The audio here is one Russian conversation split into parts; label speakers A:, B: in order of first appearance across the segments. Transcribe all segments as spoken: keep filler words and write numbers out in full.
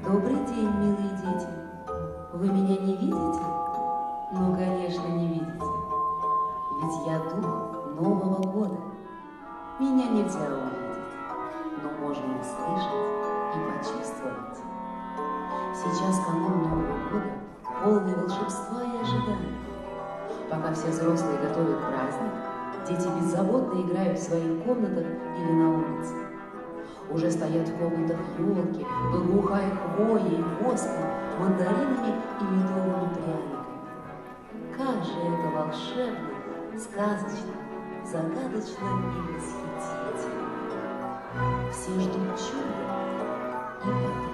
A: Добрый день, милые дети. Вы меня не видите? Ну, конечно, не видите. Ведь я дух Нового года. Меня нельзя увидеть, но можно услышать и почувствовать. Сейчас канун Нового года, полный волшебства и ожидания. Пока все взрослые готовят праздник, дети беззаботно играют в своих комнатах или на улице. Уже стоят в комнатах елки, благоухая хвоей, воском, мандаринами и медовыми пряниками. Как же это волшебно, сказочно, загадочно и восхитительно. Все ждут чуда и подарка.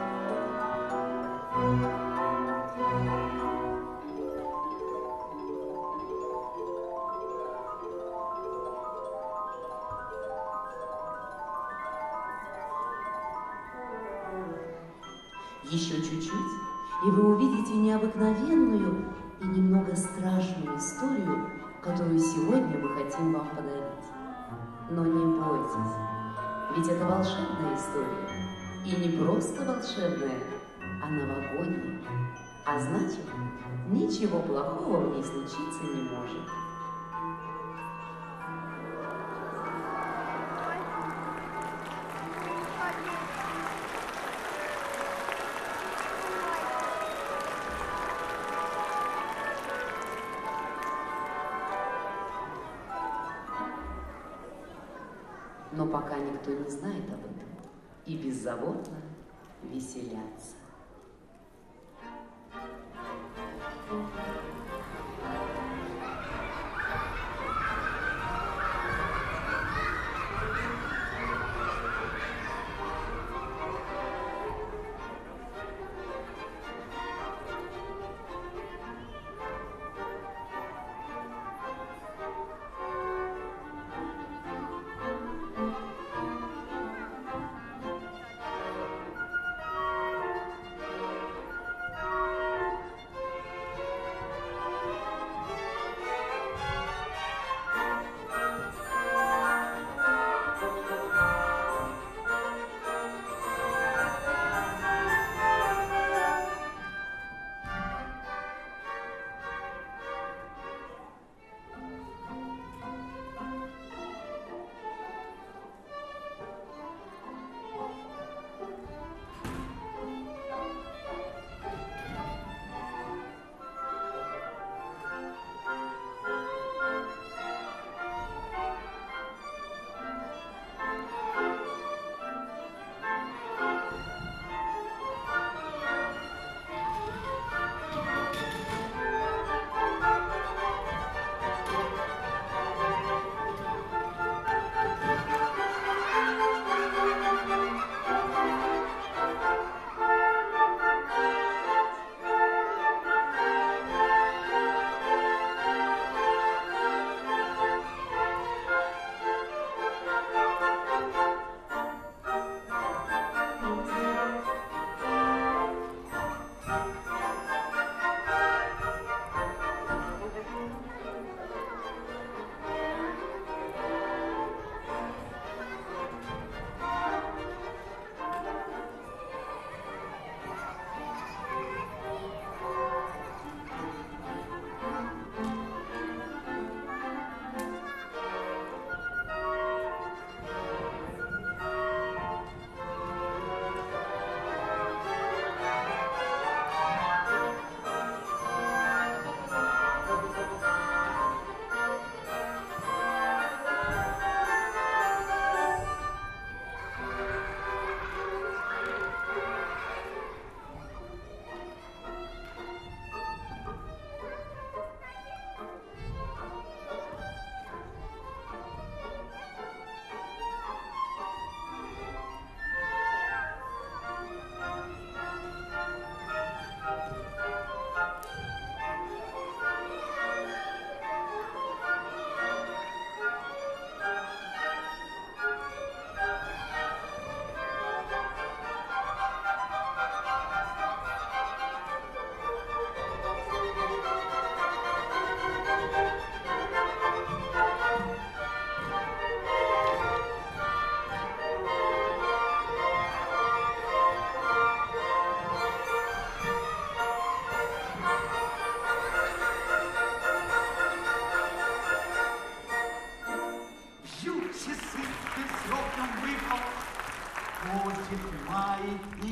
A: Еще чуть-чуть, и вы увидите необыкновенную и немного страшную историю, которую сегодня мы хотим вам подарить. Но не бойтесь, ведь это волшебная история. И не просто волшебная, а новогодняя. А значит, ничего плохого в ней случиться не может. Но пока никто не знает об этом и беззаботно веселятся.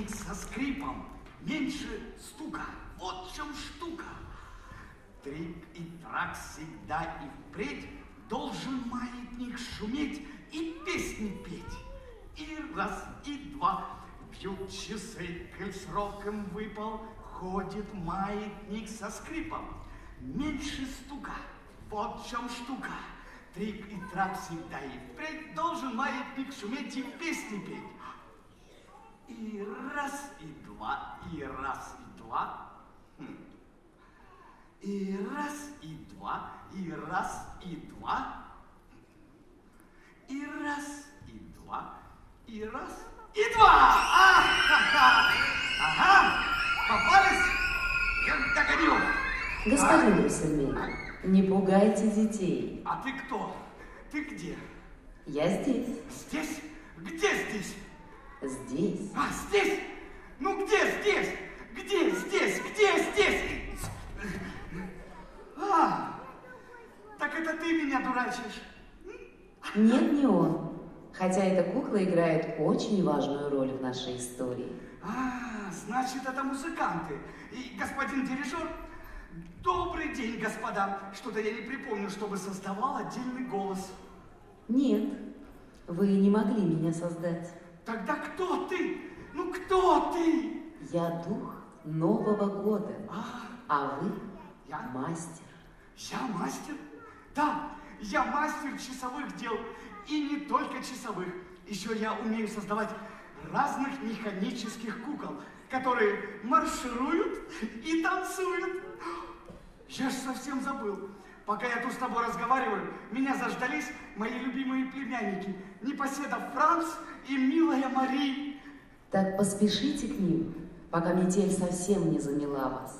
B: маятник со скрипом, меньше стука. Вот в чем штука. Трик и трак всегда и впредь должен маятник шуметь и песни петь. И раз, и два бьют часы, коль сроком выпал, ходит маятник со скрипом. Меньше стука, вот в чем штука. Трик и трак всегда и впредь должен маятник шуметь и песни петь. И раз, и два, и раз, и два. Хм. И раз, и два, и раз, и два. И раз, и два, и раз, и два. А, ха-ха. Ага, попались. Я догоню.
A: Господин Дроссельмейр, не пугайте детей.
B: А ты кто? Ты где?
A: Я здесь.
B: Здесь? Где здесь?
A: Здесь.
B: А, здесь? Ну где здесь? Где здесь? Где здесь? А, так это ты меня дурачишь?
A: Нет, не он. Хотя эта кукла играет очень важную роль в нашей истории.
B: А, значит, это музыканты. И господин дирижер? Добрый день, господа. Что-то я не припомню, чтобы создавал отдельный голос.
A: Нет, вы не могли меня создать.
B: Тогда кто ты? Ну, кто ты?
A: Я дух Нового года,
B: А,
A: а вы
B: я?
A: мастер.
B: Я мастер? Да, я мастер часовых дел. И не только часовых. Еще я умею создавать разных механических кукол, которые маршируют и танцуют. Я ж совсем забыл. Пока я тут с тобой разговариваю, меня заждались мои любимые племянники. Непоседа Франц и милая Мари.
A: Так поспешите к ним, пока метель совсем не замела вас.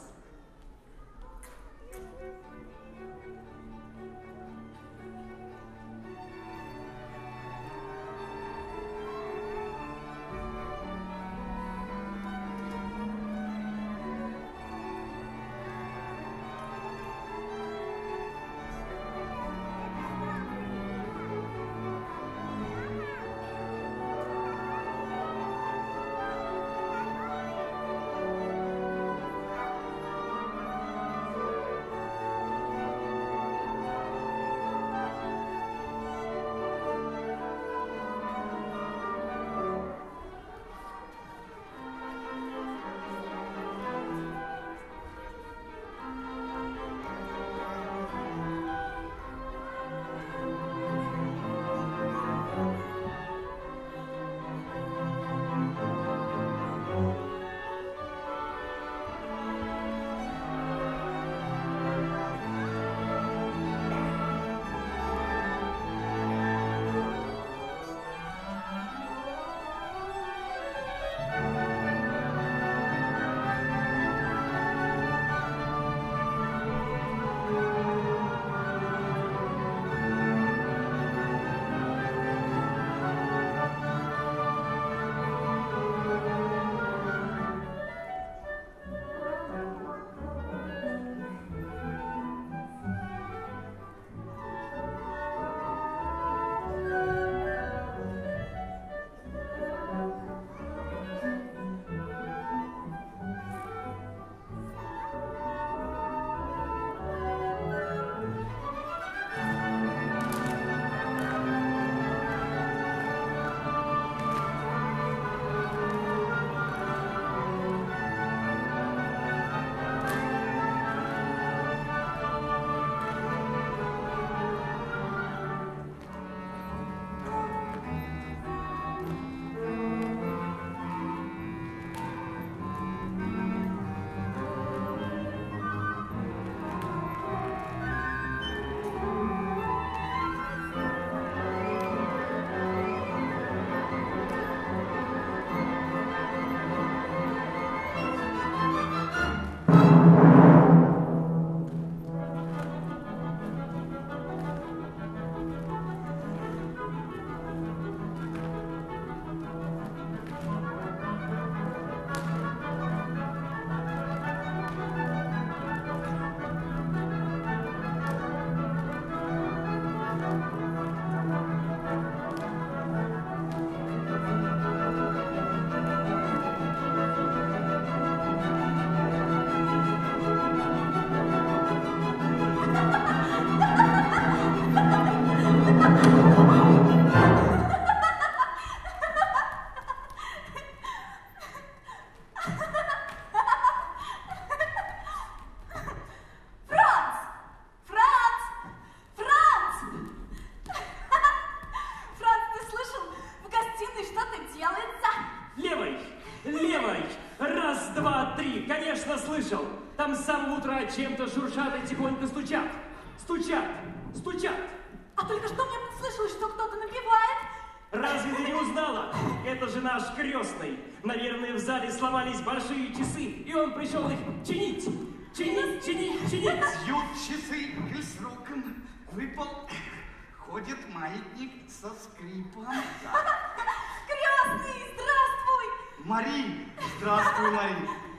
C: два, три. Конечно, слышал. Там с самого утра чем-то шуршат и тихонько стучат. Стучат, стучат.
D: А только что мне послышалось, что кто-то напевает.
C: Разве ты не узнала? Это же наш крестный. Наверное, в зале сломались большие часы, и он пришел их чинить. Чинить, чинить, чинить.
B: Бьют часы фельдсроком. Выпал. Ходит маятник со скрипом.
D: Крестный, здравствуй!
B: Мари, здравствуй, Мари.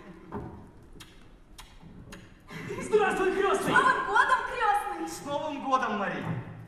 C: Здравствуй,
D: С
C: крестный!
D: Новым годом, крестный!
B: С Новым годом, Мари.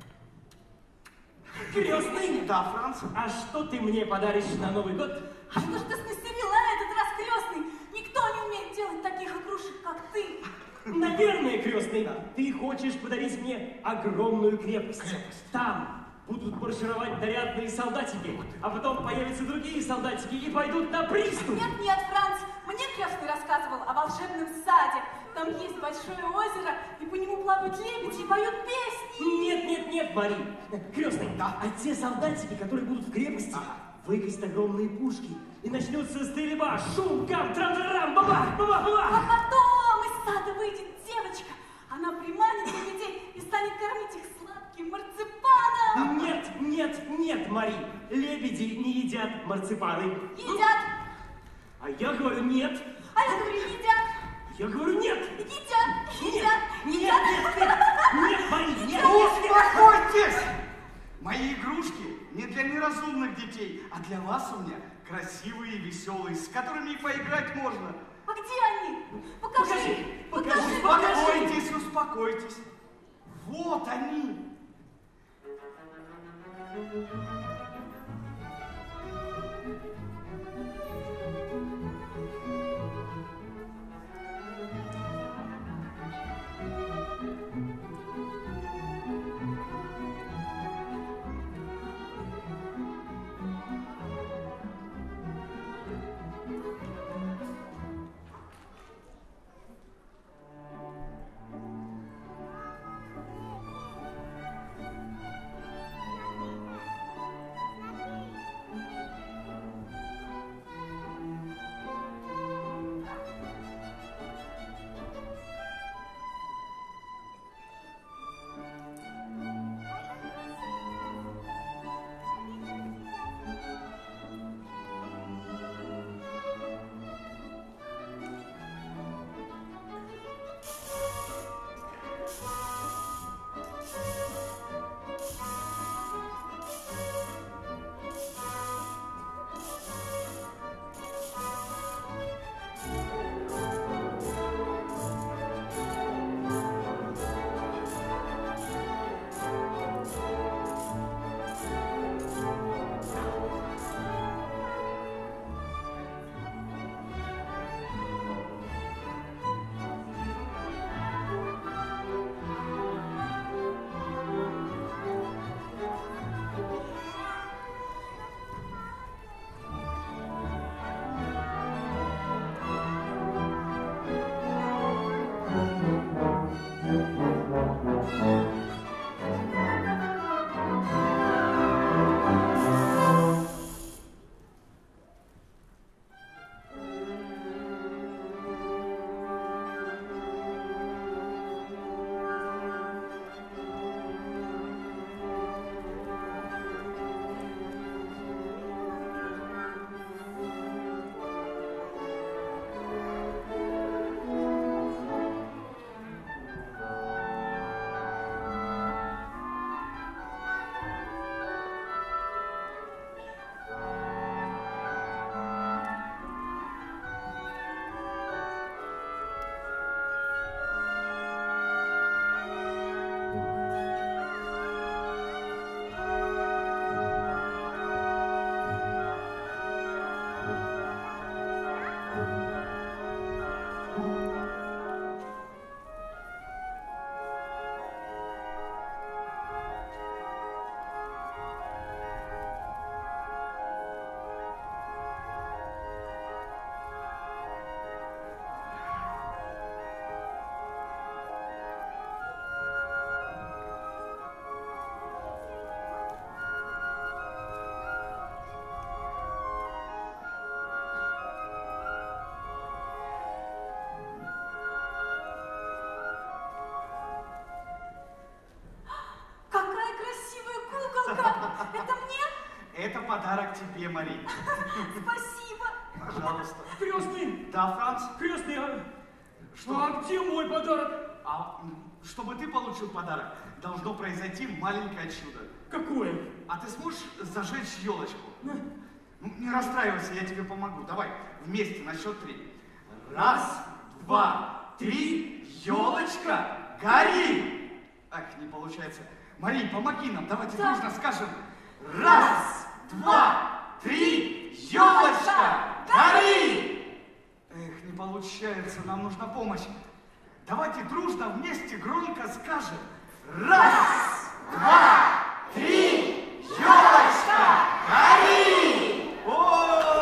C: Крестный?
B: Да, Франц.
C: А что ты мне подаришь на Новый год?
D: А что ж ты смастерил на этот раз, крестный? Никто не умеет делать таких игрушек, как ты.
C: Наверное, крестный, ты хочешь подарить мне огромную крепость.
B: Крепость.
C: Там будут маршировать нарядные солдатики, а потом появятся другие солдатики и пойдут на приступ.
D: Нет, нет, Франц, мне крестный рассказывал о волшебном саде. Там есть большое озеро, и по нему плавают лебеди и поют песни.
C: Нет, нет, нет, Мари. Крестный,
B: Да.
C: а те солдатики, которые будут в крепости,
B: Ага.
C: выкатят огромные пушки, и начнется стрельба, шум, гам, трам-трам, баба, баба, баба.
D: А потом из сада выйдет девочка. Она приманит лебедей и станет кормить их сладким марципаном.
C: Нет, нет, нет, Мари, лебеди не едят марципаны.
D: Едят.
C: А я говорю нет.
D: А я говорю, едят.
C: Я говорю нет.
D: Едят.
C: Нет,
D: Едят.
C: нет,
D: Едят.
C: нет, нет, нет, Мари, нет, нет, нет.
B: Успокойтесь! Мои игрушки не для неразумных детей, а для вас у меня красивые и веселые, с которыми и поиграть можно.
D: А где они? Покажи.
C: Покажи, покажи.
B: Успокойтесь, успокойтесь. Вот они. подарок тебе, Мари.
D: Спасибо.
B: Пожалуйста.
C: Крестный!
B: Да, Франц?
C: Крестный, а...
B: Что?
C: А где мой подарок?
B: А, чтобы ты получил подарок, должно произойти маленькое чудо.
C: Какое?
B: А ты сможешь зажечь елочку? Ну, не расстраивайся, я тебе помогу. Давай, вместе, на счет три. Раз, два, три, елочка, гори! Ах, не получается. Мари, помоги нам, давайте
D: Да.
B: дружно скажем. Раз, два, три, елочка, гори! Эх, не получается, нам нужна помощь. Давайте дружно вместе громко скажем. Раз, два, три, елочка, гори! О!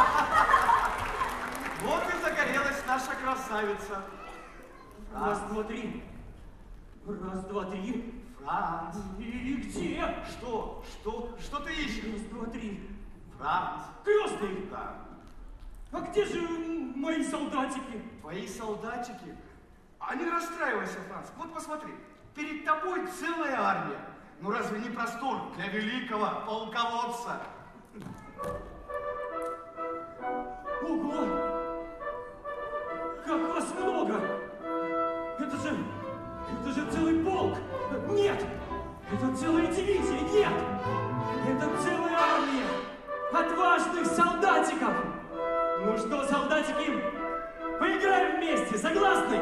B: Вот и загорелась наша красавица.
C: Раз, два, три. Раз, два, три.
B: Франц.
C: И где?
B: Что? Что? Что ты ищешь?
C: Раз, два, три.
B: Франц.
C: Крестный!
B: Да.
C: А где же мои солдатики?
B: Твои солдатики? А не расстраивайся, Франц. Вот посмотри. Перед тобой целая армия. Ну разве не простор для великого полководца?
C: Ого! Как вас много! Это же... Это же целый полк! Нет! Это целая дивизия! Нет! Это целая армия отважных солдатиков! Ну что, солдатики, поиграем вместе, согласны?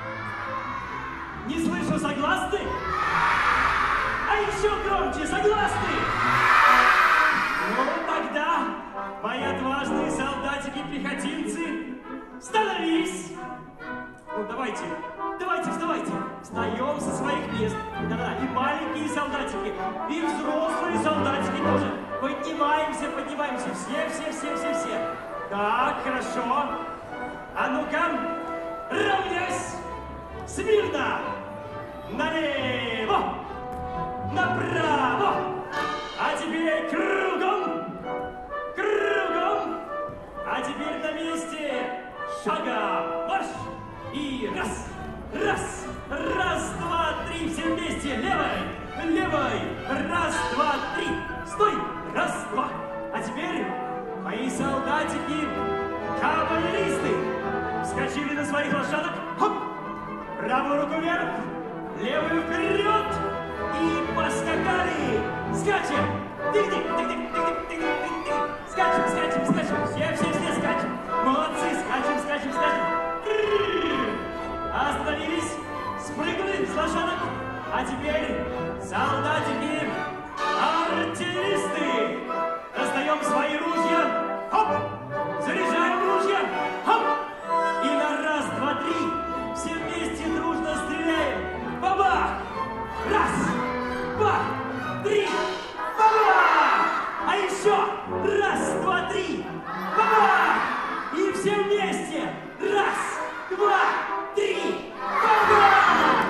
C: Не слышу, согласны? А еще громче, согласны? Ну тогда, мои отважные солдатики-пехотинцы, становись! Ну давайте, давайте, вставайте! Встаем со своих мест. Да-да, и маленькие солдатики, и взрослые солдатики тоже. Поднимаемся, поднимаемся, все, все, все, все, все. Так, хорошо. А ну-ка, равняйсь! Смирно! Налево! Направо! А теперь кругом! Кругом! А теперь на месте! Шагом! Марш! И раз! Раз! Раз, два, три! Все вместе! Левой! Левой! Раз, два, три! Стой! Раз, два! А теперь мои солдатики, кавалеристы, вскочили на своих лошадок, хоп! Правую руку вверх, левую вперед и поскакали! Скачем! Тык-тык, тык-тык, тык-тык, тык-тык, тык-тык! Скачем, скачем, скачем! Все, все, все скачем! Молодцы! Скачем, скачем, скачем! Остановились, спрыгнули с лошадок, а теперь солдатики, артиллеристы! Достаем свои ружья, хоп! Заряжаем ружья, хоп! И на раз, два, три все вместе дружно стреляем. Бабах! Раз, два, три, бабах! А еще раз, два, три, бабах! И все вместе. Раз, два, три, бабах!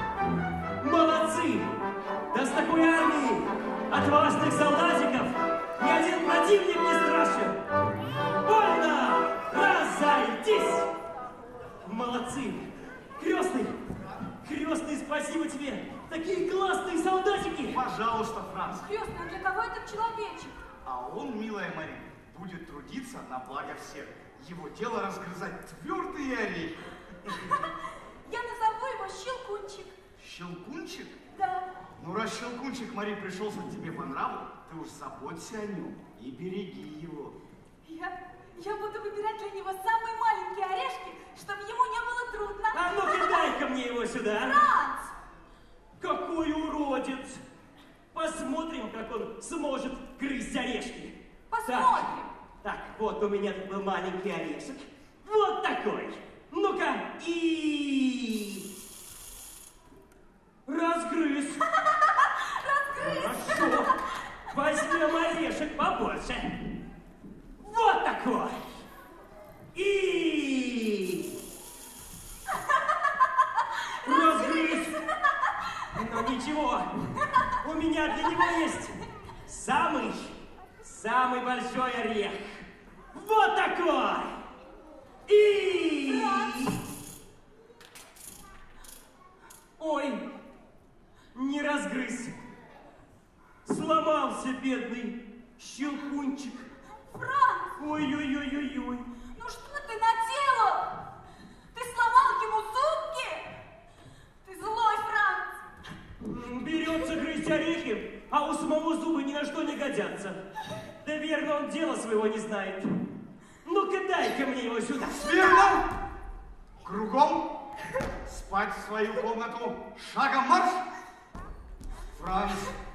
C: Молодцы! Да с такой армией отважных солдатиков ни один противник не страшен. Вольно! Разойдись! Молодцы! Крестный! Крестный, спасибо тебе! Такие классные солдатики!
B: Пожалуйста, Франц.
D: Крестный, для кого этот человечек?
B: А он, милая Мари, будет трудиться на благо всех. Его дело разгрызать твердые орехи.
D: Я назову его Щелкунчик.
B: Щелкунчик?
D: Да.
B: Ну, раз Щелкунчик, Мари, пришелся тебе по нраву, ты уж заботься о нем и береги его.
D: Я, я буду выбирать для него самые маленькие орешки, чтобы ему не было трудно.
C: А ну-ка дай-ка мне его сюда!
D: Франц!
C: Какой уродец! Посмотрим, как он сможет грызть орешки.
D: Посмотрим.
C: Так, так, вот у меня тут был маленький орешек. Вот такой. Ну-ка, и... Разгрыз.
D: Разгрыз.
C: Хорошо. Возьмем орешек побольше. Вот такой. И... Разгрыз. Но ничего. У меня для него есть самый, самый большой орех. Вот такой. И... Ой, не разгрыз. Сломался бедный щелкунчик. знает. Ну-ка, дай-ка мне его сюда.
B: Смирно! Кругом! Спать в свою комнату! Шагом марш! Франц!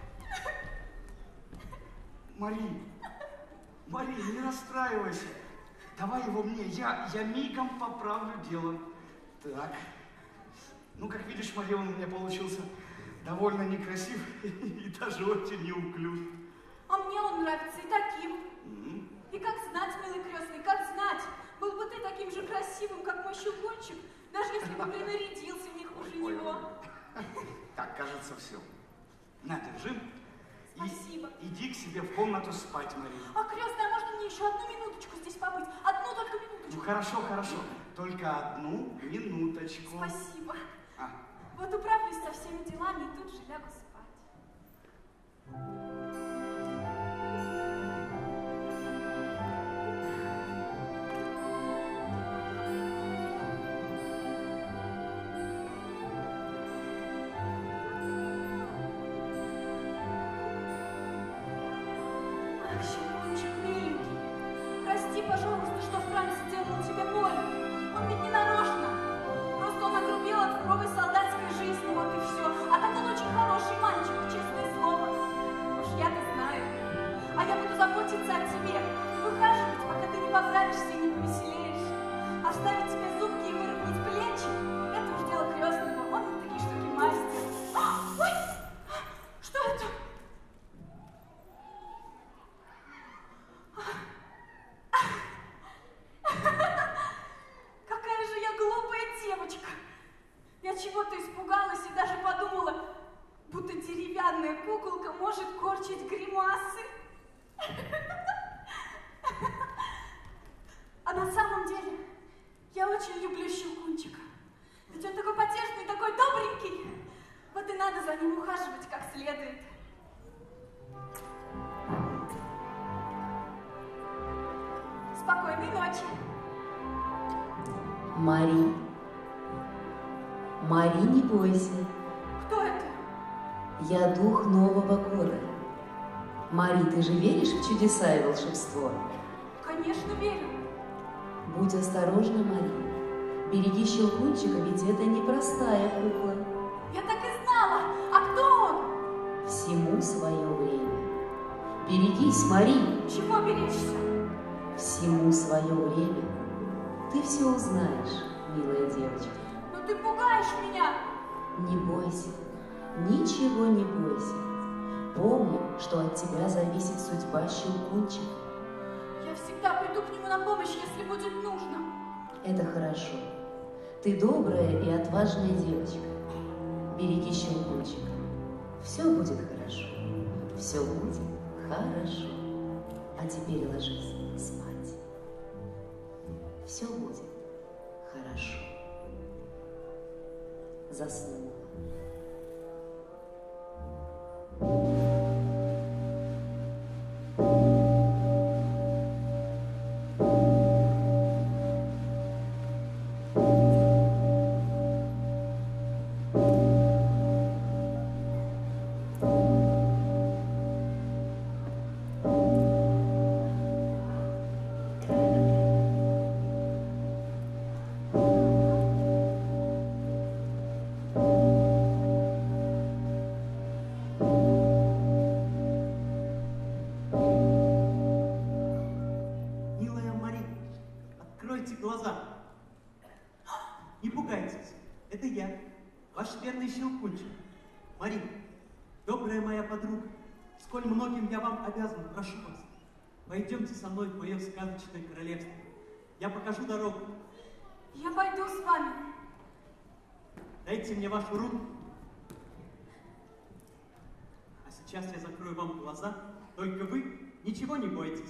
B: Мари! Мари, не расстраивайся! Давай его мне, я, я мигом поправлю дело. Так. Ну, как видишь, Мария, он у меня получился довольно некрасив и даже очень неуклюж.
D: А мне он нравится и таким.
B: Mm-hmm.
D: И как знать, милый крестный, как знать, был бы ты таким же красивым, как мой щелкунчик, даже если бы принарядился не хуже него.
B: Так, кажется, все. На, держи.
D: Спасибо.
B: И, иди к себе в комнату спать, Мария.
D: А, крестная, а можно мне еще одну минуточку здесь побыть? Одну только минуточку.
B: Ну, хорошо, хорошо. Только одну минуточку.
D: Спасибо.
B: А.
D: Вот управлюсь со всеми делами и тут же лягу спать. Ах, щелкунчик миленький, прости, пожалуйста, что Франц сделал тебе больно. Он ведь не нарочно. Просто он огрубел от суровой солдатской жизни, вот и все. А так он очень хороший мальчик, честное слово. Уж я-то знаю. А я буду заботиться о тебе, выхаживать, пока ты не поправишься и не повеселеешь. Оставить тебе зубки и выровнять плечи — это уж дело крестного. Он на такие штуки мастер. А, ой! Что это? Какая же я глупая девочка! Я чего-то испугалась и даже подумала, будто деревянная куколка может корчить гримасы. А на самом деле я очень люблю щелкунчика. Ведь он такой потешный, такой добренький. Вот и надо за ним ухаживать как следует. Спокойной ночи.
A: Мари. Мари, не бойся.
D: Кто это?
A: Я дух Нового года. Мари, ты же веришь в чудеса и волшебство?
D: Конечно, верю.
A: Будь осторожна, Мари. Береги щелкунчика, ведь это непростая кукла.
D: Я так и знала. А кто он?
A: Всему свое время. Берегись, Мари.
D: Чего беречься?
A: Всему свое время. Ты все узнаешь, милая девочка.
D: Но ты пугаешь меня.
A: Не бойся, ничего не бойся. Помни, что от тебя зависит судьба щелкунчика.
D: Я всегда приду к нему на помощь, если будет нужно.
A: Это хорошо. Ты добрая и отважная девочка. Береги щелкунчика. Все будет хорошо. Все будет хорошо. А теперь ложись спать. Все будет хорошо. Заснула.
E: Щелкунчик. Мари, добрая моя подруга, сколь многим я вам обязан, прошу вас, пойдемте со мной в мое сказочное королевство. Я покажу дорогу.
D: Я пойду с вами.
E: Дайте мне вашу руку. А сейчас я закрою вам глаза, только вы ничего не бойтесь.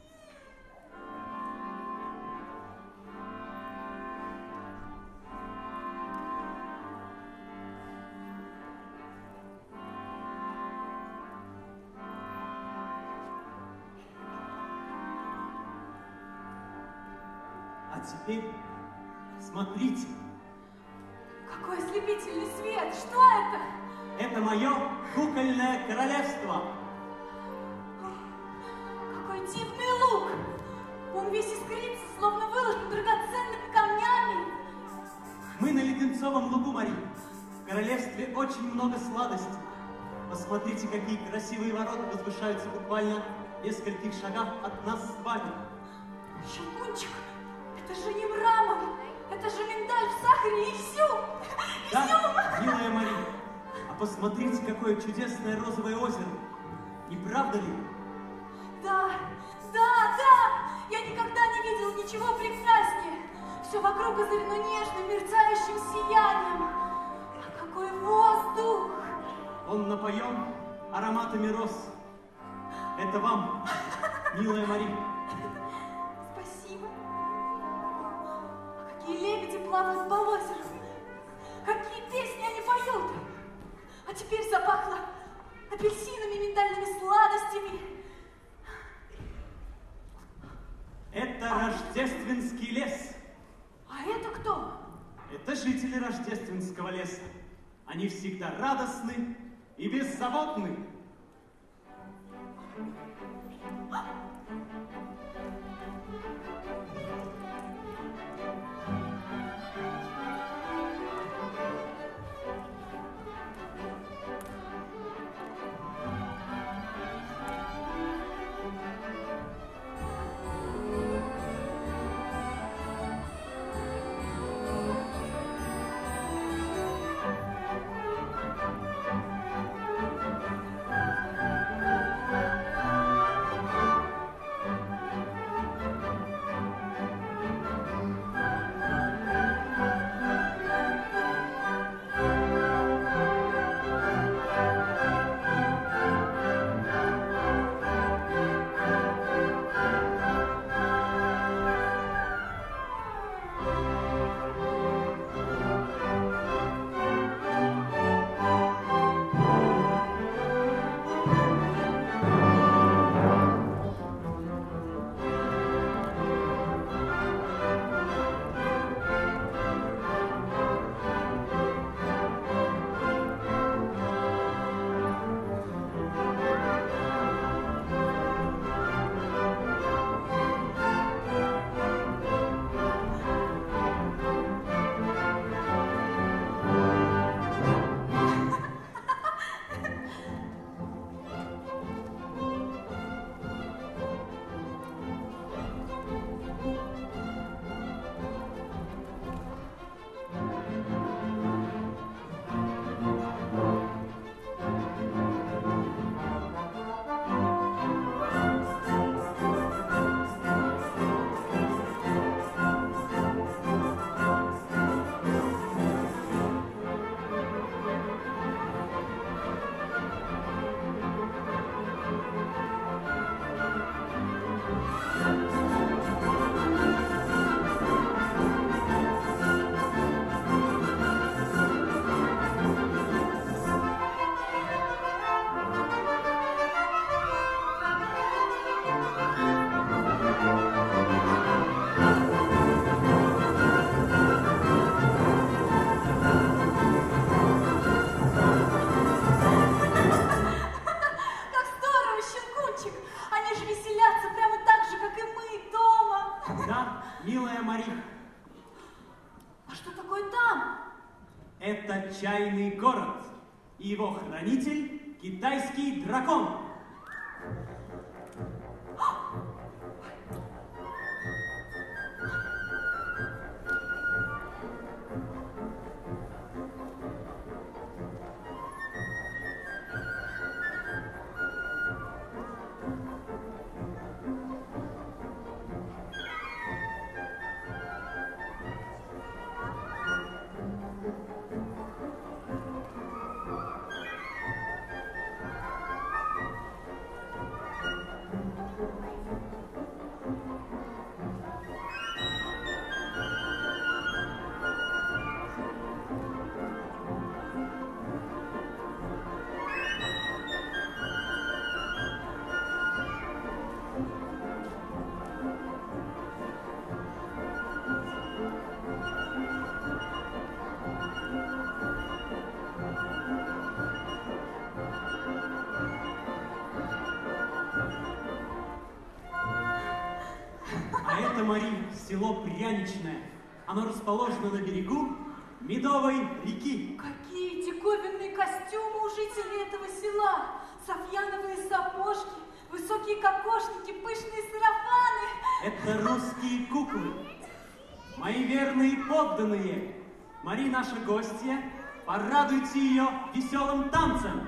E: А теперь смотрите.
D: Какой ослепительный свет! Что это?
E: Это мое кукольное королевство.
D: Какой дивный лук!
E: Свинцовом лугу, Мария. В королевстве очень много сладостей. Посмотрите, какие красивые ворота возвышаются буквально в нескольких шагах от нас с вами.
D: Щелкунчик, это же не мрамор, это же миндаль в сахаре и изюм.
E: Да,
D: Изюм.
E: милая Мария, а посмотрите, какое чудесное розовое озеро. Не правда ли?
D: Да, да, да, я никогда не видел ничего прекраснее. Все вокруг озарено нежным, мерцающим сиянием. А какой воздух!
E: Он напоен ароматами роз. Это вам, милая Мария.
D: Спасибо. А какие лебеди плавают по озеру. Какие песни они поют. А теперь запахло апельсинами, миндальными сладостями.
E: Это рождественский лес.
D: А это кто?
E: Это жители рождественского леса. Они всегда радостны и беззаботны. Это чайный город, и его хранитель – китайский дракон. Мария, село Пряничное. Оно расположено на берегу Медовой реки.
D: Какие диковинные костюмы у жителей этого села! Софьяновые сапожки, высокие кокошники, пышные сарафаны.
E: Это русские куклы. Мои верные подданные. Мари, наша гостья, порадуйте ее веселым танцем.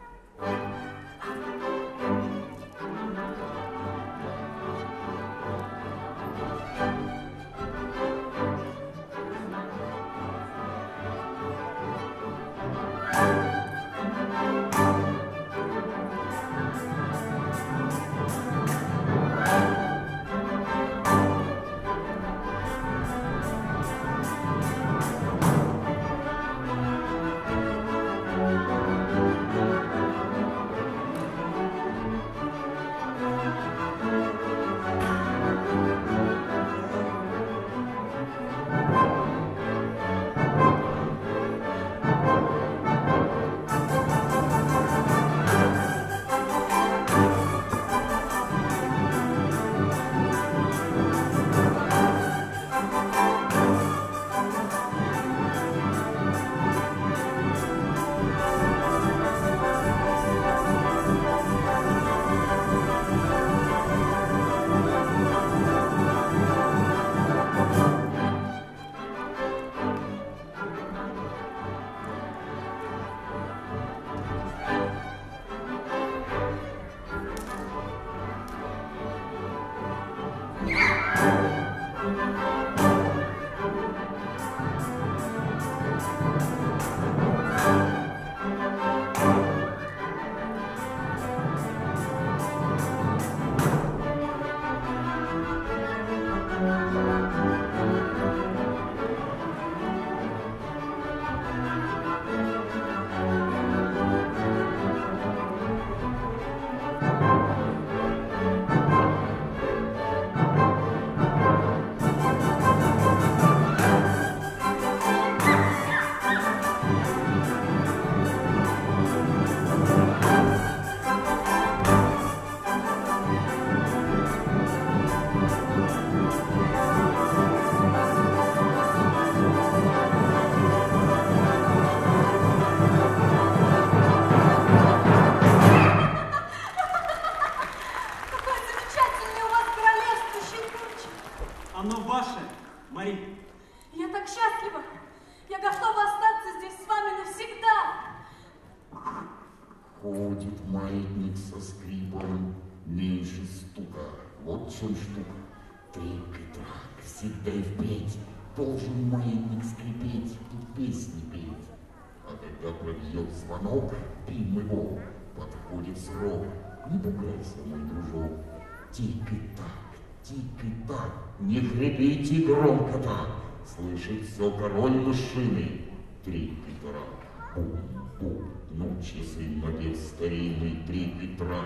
F: Ходит маятник со скрипом, меньше стука. Вот в чем штука. Трик и трак, всегда и впредь должен маятник скрипеть и песни петь. А когда пробьет звонок, пим его, подходит срок. Не пугайся, мой дружок. Тик и так, тик и так, не хрипите громко так. Слышит все король машины. Трик и трак, бум-бум. Ну, часы надев старинный трик и трак.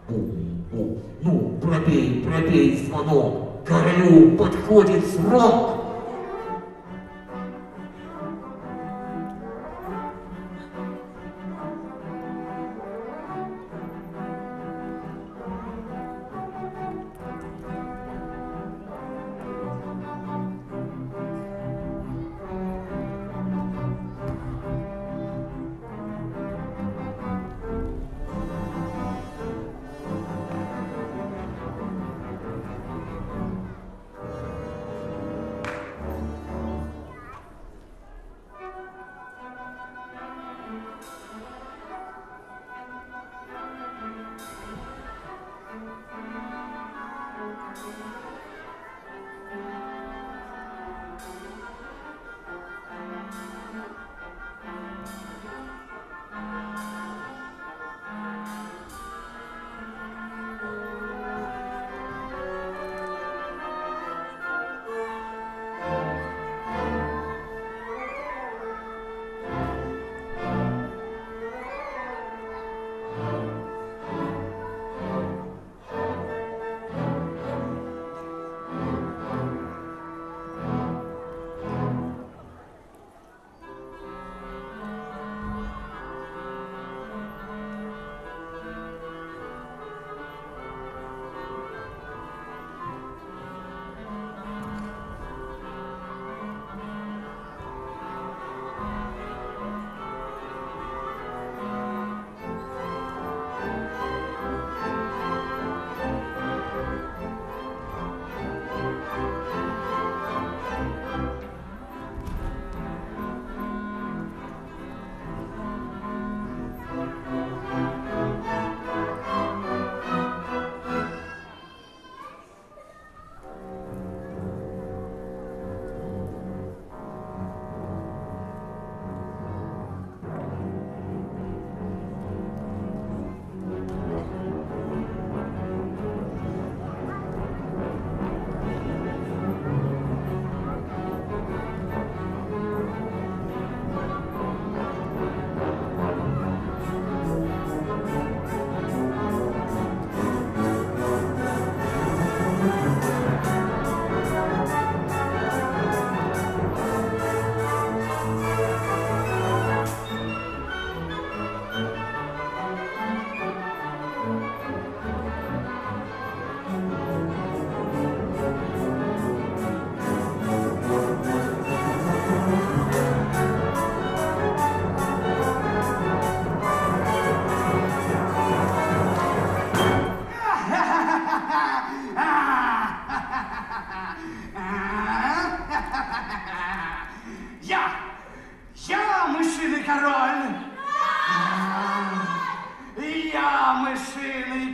F: Бум-бум. Ну, пробей, пробей звонок. Королю подходит срок.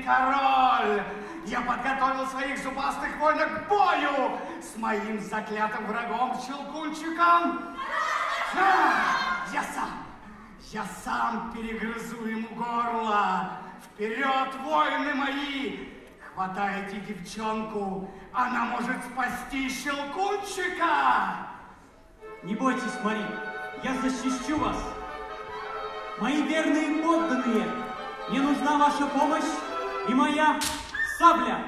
B: король. Я подготовил своих зубастых воинов к бою с моим заклятым врагом Щелкунчиком. А, я сам, я сам перегрызу ему горло. Вперед, воины мои! Хватайте девчонку, она может спасти Щелкунчика!
E: Не бойтесь, Мари, я защищу вас. Мои верные подданные, мне нужна ваша помощь и моя сабля.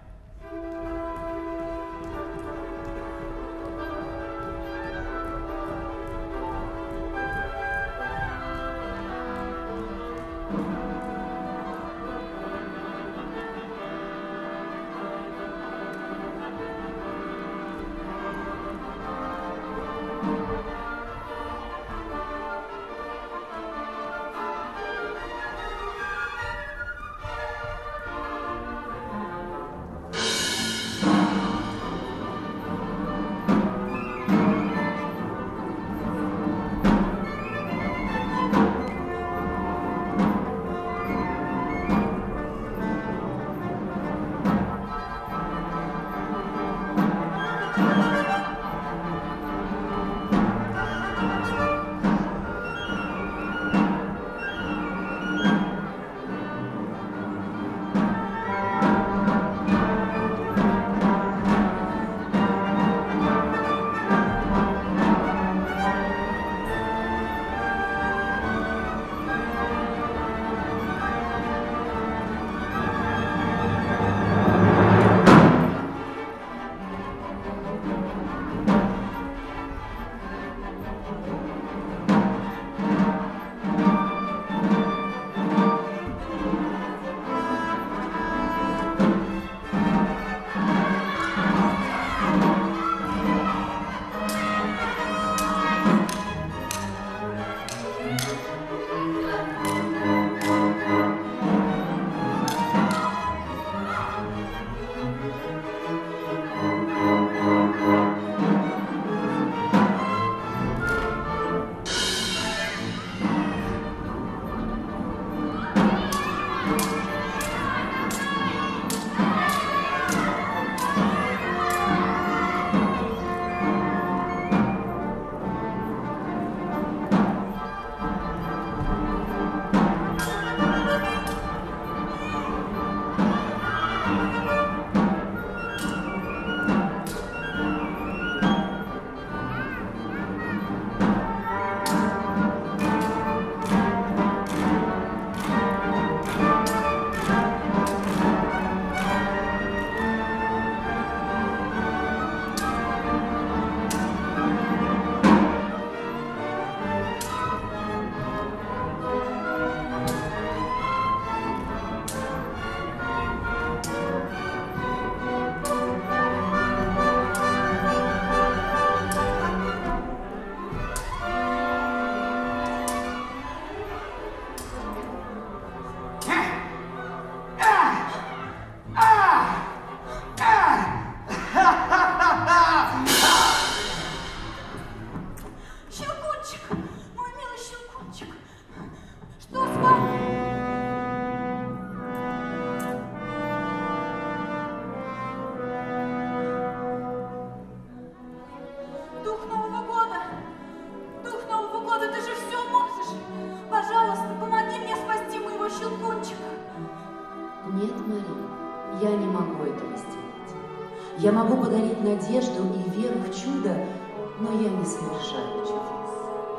A: Нет, Мари, я не могу этого сделать. Я могу подарить надежду и веру в чудо, но я не совершаю чудес.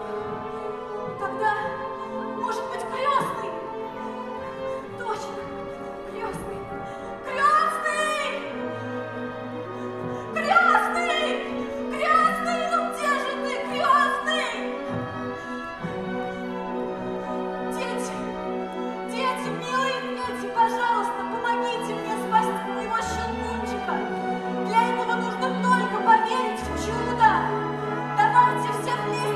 D: Тогда, может быть, крестный? Точно, крестный! Крестный! Крестный! Крестный! Ну где же ты, крестный? Дети, дети, милые дети, пожалуйста, помогите мне спасти моего Щелкунчика. Для этого нужно только поверить в чудо. Давайте все вместе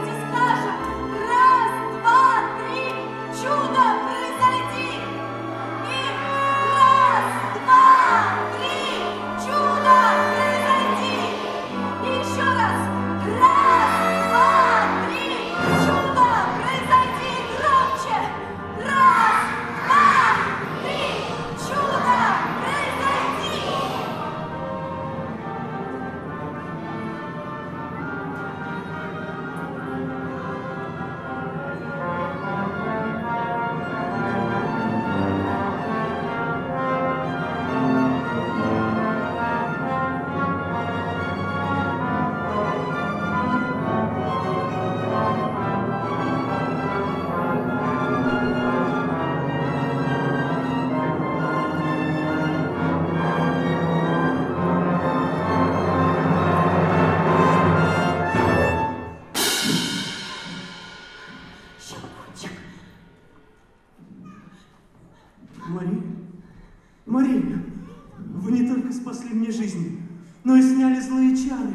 E: но и сняли злые чары.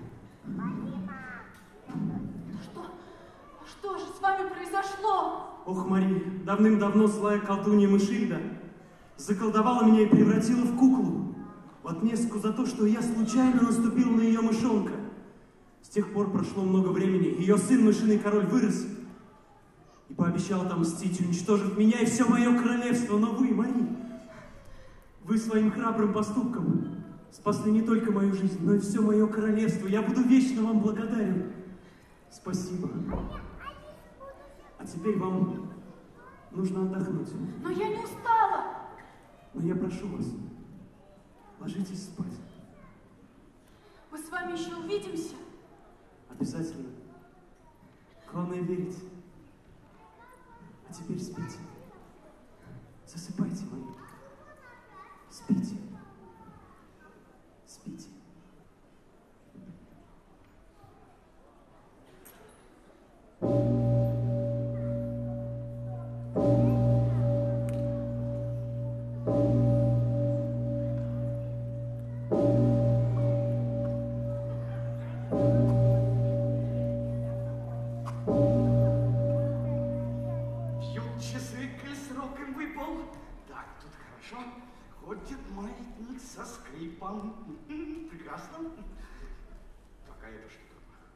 D: Что? Что же с вами произошло?
E: Ох, Мари, давным-давно злая колдунья Мышильда заколдовала меня и превратила в куклу. В отместку за то, что я случайно наступил на ее мышонка. С тех пор прошло много времени. Ее сын, мышиный король, вырос и пообещал отомстить, уничтожив меня и все мое королевство. Но вы, Мари, вы своим храбрым поступком спасли не только мою жизнь, но и все мое королевство. Я буду вечно вам благодарен. Спасибо. А теперь вам нужно отдохнуть.
D: Но я не устала.
E: Но я прошу вас, ложитесь спать.
D: Мы с вами еще увидимся.
E: Обязательно. Главное верить. А теперь спите. Засыпайте, Мари. Спите. Спите.
B: Бьют часы, коль срок им выпал. Так, тут хорошо. Ходит маятник со скрипом. Прекрасно. Какая это штука?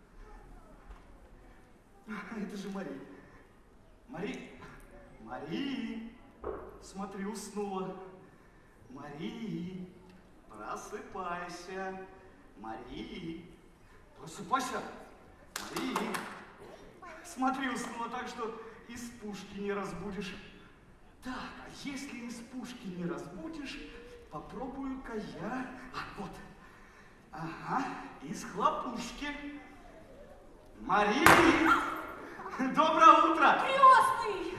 B: Это же Мари. Мари. Мари. Смотри, уснула. Мари. Просыпайся. Мари. Просыпайся. Мари. Смотри, уснула так, что из пушки не разбудишь. Так, а если из пушки не разбудишь, попробую-ка я... А, вот. Ага, из хлопушки. Мари! Доброе утро!
D: Крестный!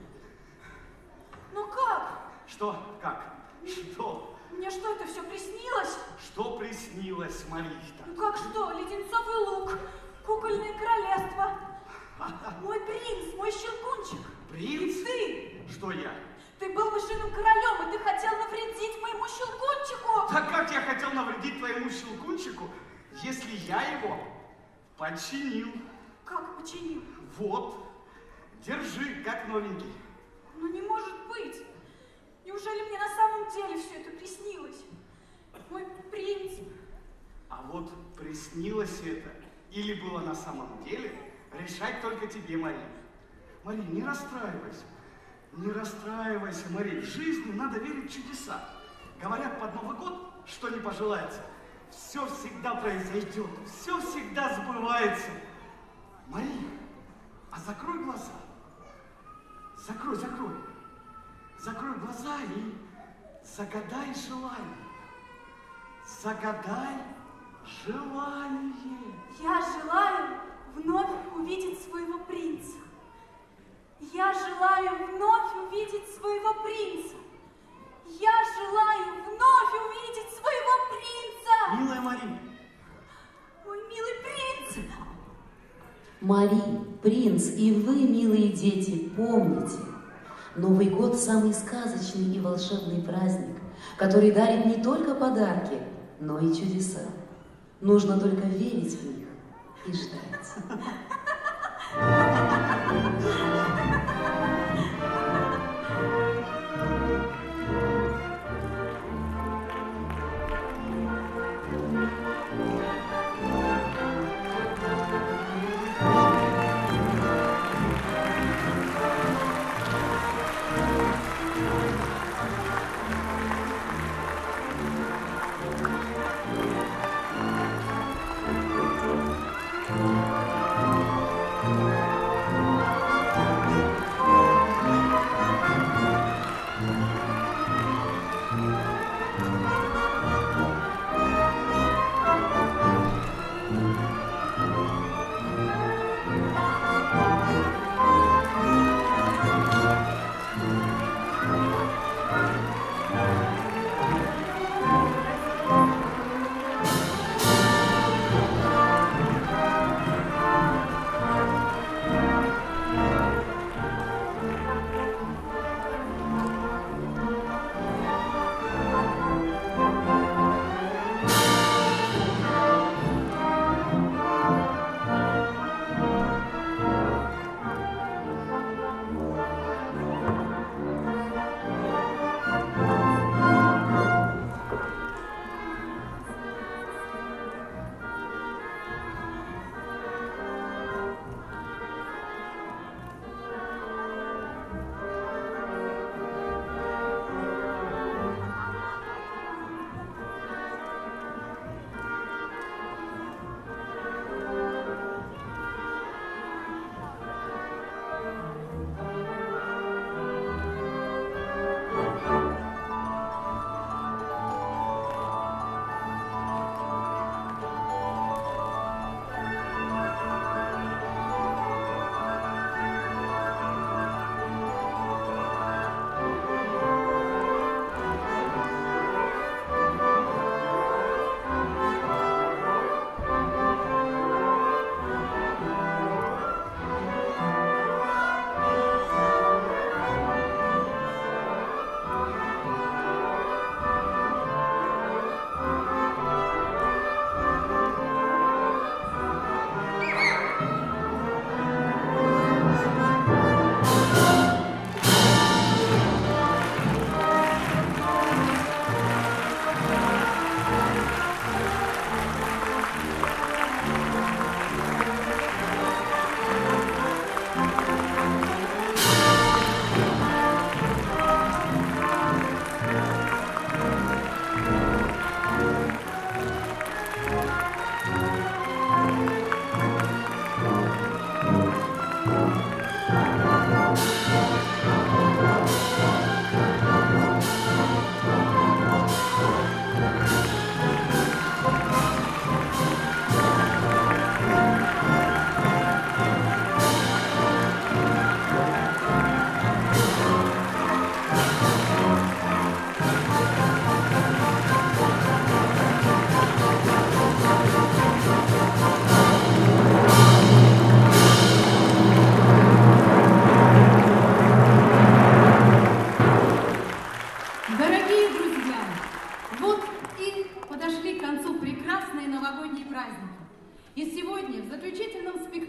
D: Ну как?
B: Что? Как? Что?
D: Мне что, это все приснилось?
B: Что приснилось, Марихта?
D: Ну как что? Леденцовый лук, кукольное королевство. Мой принц, мой щелкунчик.
B: Принц?
D: И ты.
B: Что я?
D: Ты был мышиным королем, и ты хотел навредить моему щелкунчику.
B: Да как я хотел навредить твоему щелкунчику, если я его починил?
D: Как починил?
B: Вот, держи, как новенький.
D: Ну не может быть. Неужели мне на самом деле все это приснилось? Мой принц.
B: А вот приснилось это или было на самом деле, решать только тебе, Мария. Мария, не расстраивайся. Не расстраивайся, Мария. В жизни надо верить в чудеса. Говорят, под Новый год, что не пожелается, все всегда произойдет, все всегда сбывается. Мария, а закрой глаза. Закрой, закрой. Закрой глаза и загадай желание. Загадай желание.
D: Я желаю вновь увидеть своего принца. Я желаю вновь увидеть своего принца. Я желаю вновь увидеть своего принца.
E: Милая Мари.
D: Мой милый принц.
A: Мари, принц и вы, милые дети, помните, Новый год – самый сказочный и волшебный праздник, который дарит не только подарки, но и чудеса. Нужно только верить в них и ждать.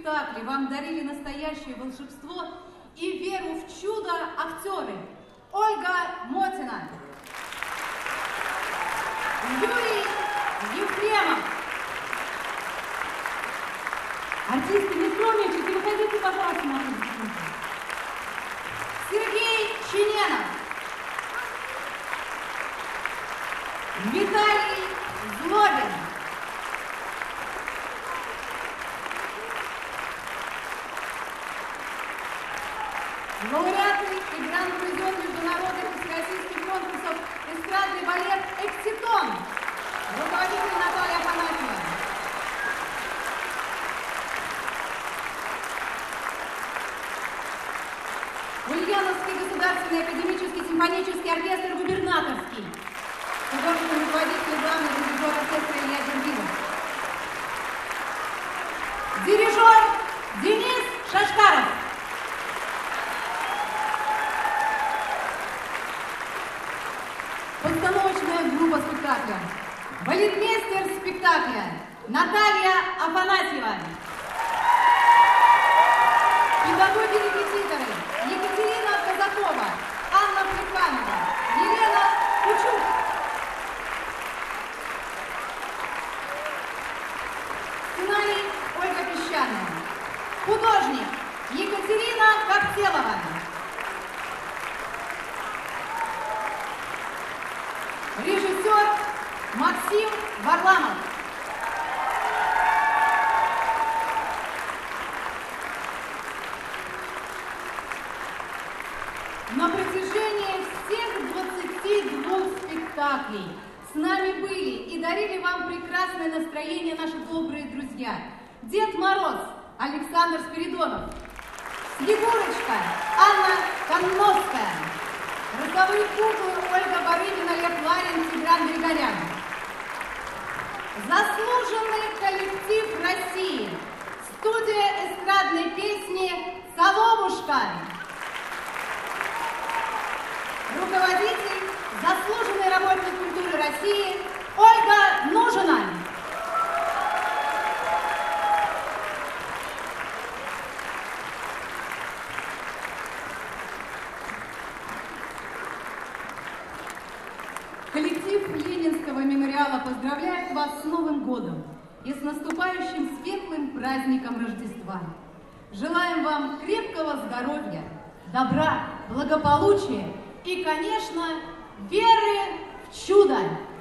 G: спектакле вам дарили настоящее волшебство и веру в чудо актеры Ольга Мотина, Юрий Ефремов.
D: Артисты, не скромничайте, выходите, пожалуйста, на публику.
G: Сергей Чиненов, Виталий Злобин, лауреаты и гран-призер международных и всероссийских конкурсов эстрадный балет «Экситон», руководитель Наталья Афанасьева. Ульяновский государственный академический симфонический оркестр «Губернаторский», художественный руководитель и главный дирижер оркестра Илья Джамбилов. Дирижер Денис Шашкаров. Постановочная группа спектакля. Балетмейстер спектакля Наталья Афанасьева. Педагоги-репетиторы Екатерина Казакова, Анна Плеханова, Елена Кучук. Сценарий Ольга Песчаная. Художник Екатерина Коптелова. Режиссер Максим Варламов. На протяжении всех двадцати двух спектаклей с нами были и дарили вам прекрасное настроение наши добрые друзья. Дед Мороз Александр Спиридонов, Снегурочка Анна Конновская, Ростовые куклы Ольга Барынина, Лев Ларин, Тигран Григорян. Заслуженный коллектив России, студия эстрадной песни «Соловушка». Руководитель, заслуженный работник культуры России Ольга Нужина. Коллектив Ленинского мемориала поздравляет вас с Новым годом и с наступающим светлым праздником Рождества. Желаем вам крепкого здоровья, добра, благополучия и, конечно, веры в чудо!